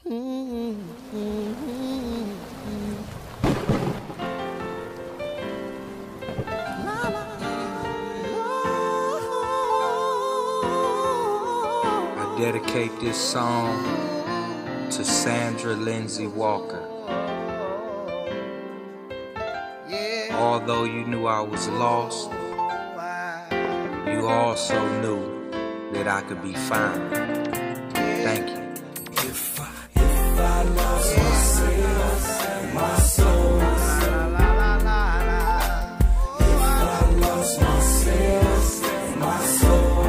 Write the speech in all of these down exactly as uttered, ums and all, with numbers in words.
I dedicate this song to Sandra Lindsay Walker. Although you knew I was lost, you also knew that I could be found. Thank you. If I, if I lost myself and my soul, if I lost myself and my soul,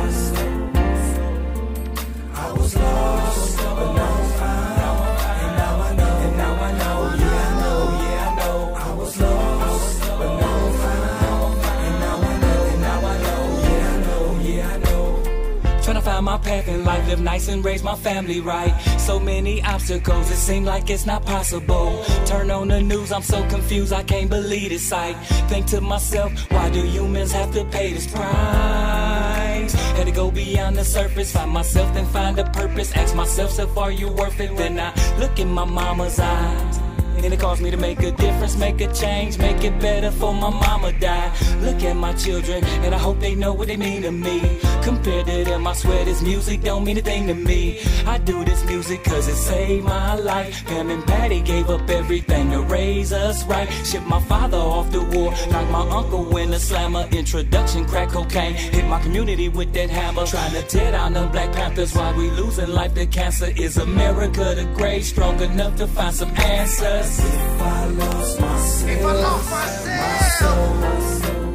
I was lost, but now I'm found, and now I know, and now I know, yeah I know, yeah I know, I was lost, but now I'm found, and now I know, and now I know, yeah I know, yeah I know. Tryna find my path in life, live nice and raise my family right. So many obstacles, it seems like it's not possible. Turn on the news, I'm so confused, I can't believe this sight. Think to myself, why do humans have to pay this price? Had to go beyond the surface, find myself and find a purpose. Ask myself, so are you worth it? Then I look in my mama's eyes, and it caused me to make a difference, make a change, make it better for my mama die. Look at my children, and I hope they know what they mean to me. Compared to them, I swear this music don't mean a thing to me. I do this music cause it saved my life. Pam and Patty gave up everything to raise us right. Shipped my father off the war, like my uncle in a slammer. Introduction, crack cocaine, hit my community with that hammer. Trying to tear down the Black Panthers while we losing life to cancer. Is America the great, strong enough to find some answers? If I lost myself, if I lost myself, my soul,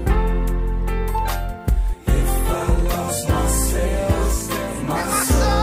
if I lost myself, my soul,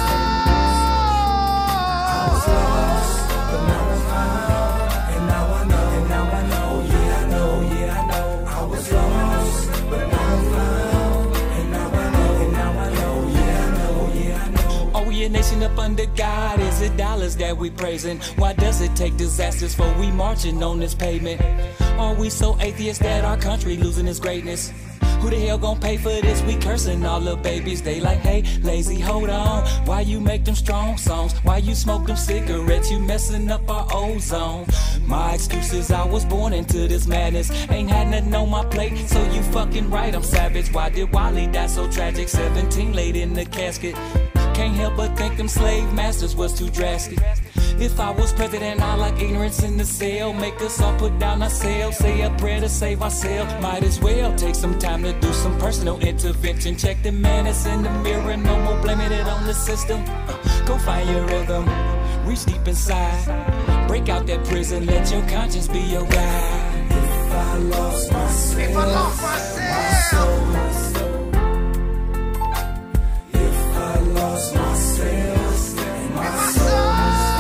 I was lost, but now I'm found, and now I know, and now I know, yeah I know, yeah I know, I was lost, but now I'm found, and now I know, and now I know, yeah I know, yeah I know. Oh, we a nation up under God, is it dollars that we praising? Why does it take disasters for we marching on this pavement? Are we so atheist that our country losing its greatness? Who the hell gon' pay for this? We cursing all the babies. They like, hey, lazy, hold on. Why you make them strong songs? Why you smoke them cigarettes? You messing up our ozone. My excuse is I was born into this madness. Ain't had nothing on my plate, so you fucking right, I'm savage. Why did Wally die so tragic? seventeen laid in the casket. Can't help but think them slave masters was too drastic. If I was president, I like ignorance in the cell. Make us all put down ourselves, say a prayer to save ourselves. Might as well take some time to do some personal intervention. Check the man that's in the mirror, no more blaming it on the system. uh, Go find your rhythm, reach deep inside. Break out that prison, let your conscience be your guide. If I lost myself, if I lost myself, my soul, if I lost myself, my soul,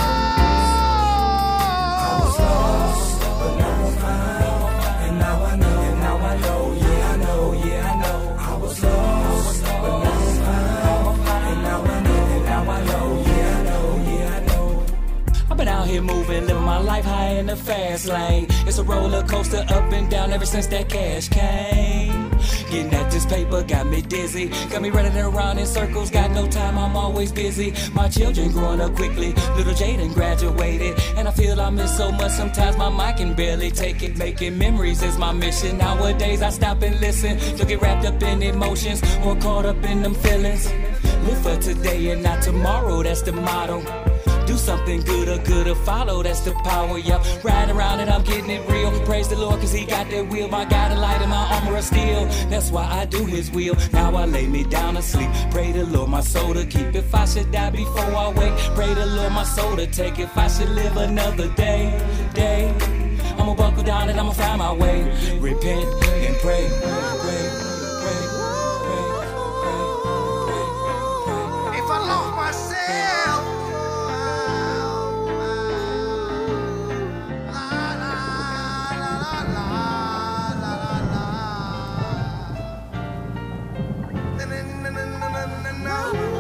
I was lost, but now I'm found, and now I know, and now I know, yeah I know, yeah I know, I was lost, but now I'm found, and now I know, and now I know, yeah I know, yeah I know. I've been out here moving, living my life high in the fast lane. It's a roller coaster up and down ever since that cash came. Getting at this paper got me dizzy, got me running around in circles, got no time, I'm always busy. My children growing up quickly, little Jaden graduated, and I feel I miss so much, sometimes my mind can barely take it. Making memories is my mission, nowadays I stop and listen. Don't get wrapped up in emotions, or caught up in them feelings. Live for today and not tomorrow, that's the motto. Do something good or good to follow, that's the power, yup. Riding around and I'm getting it real. Praise the Lord cause he got that wheel. My God, a light in my armor of steel. That's why I do his will. Now I lay me down to sleep. Pray the Lord my soul to keep. If I should die before I wake, pray the Lord my soul to take. If I should live another day, day, I'ma buckle down and I'ma find my way. Repent and pray, pray, pray, pray, pray, pray. If I lost myself, no.